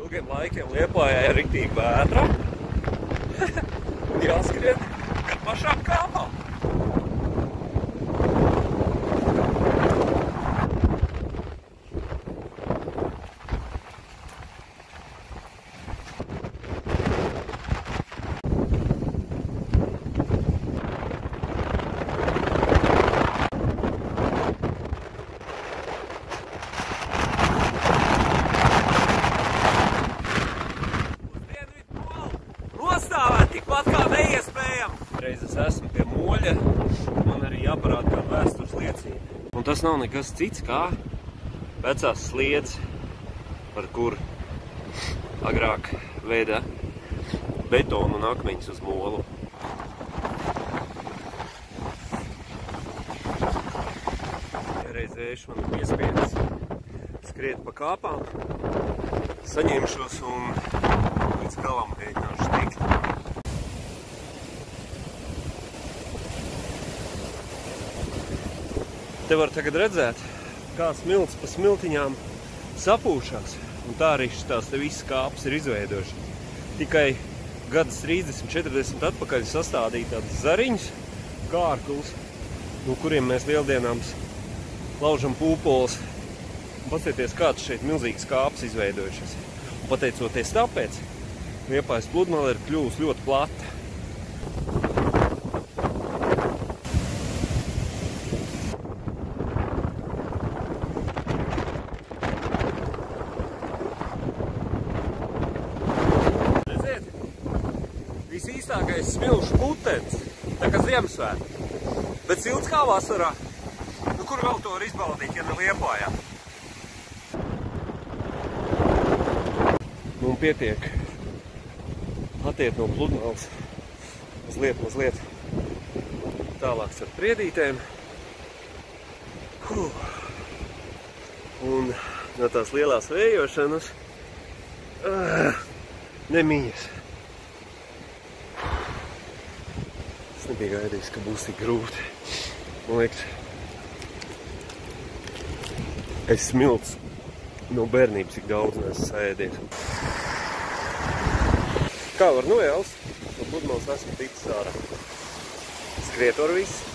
ilgiem laikiem Liepājā ir riktīgi vētra. Jāskrien, kad pašām kāpām. Nostāvēt tikpat kā neiespējami. Reiz es esmu pie moļa, man arī jāparāda kā vēstures liecība. Un tas nav nekas cits kā vecās sliedes, par kur agrāk veida betonu un akmeņus uz molu. Reiz vējš man piespiedis skriet pa kāpām, saņemšos un līdz galam mēģināšu tikt. Te var tagad redzēt, kā smilts pa smiltiņām sapūšās, un tā arī tās te visas kāpes ir izveidojušas. Tikai gadus 30-40 atpakaļ sastādīja tādas zariņas, kārkuls, no kuriem mēs lieldienām laužam pūpoles. Paskatieties, kāds šeit milzīgas kāpes izveidojušas. Un pateicoties tāpēc, Liepājas pludmale ir kļuvusi ļoti plata. Redziet, visīstākais smilšu putens, tā kā Ziemassvētki, bet silts kā vasarā. Nu, kur vēl to var izbaudīt, ja ne Liepājā? Nu, un pietiek attiet no pludmales mazliet tālāks ar priedītēm. Un no tās lielās vējošanas nemījas. Es nebiju gaidījis, ka būs tik grūti. Man liekas, es smilts no bērnības tik daudz neesmu sēdies. Kā var nojaust, no pludmales esmu ticis ārā. Skriet var viss.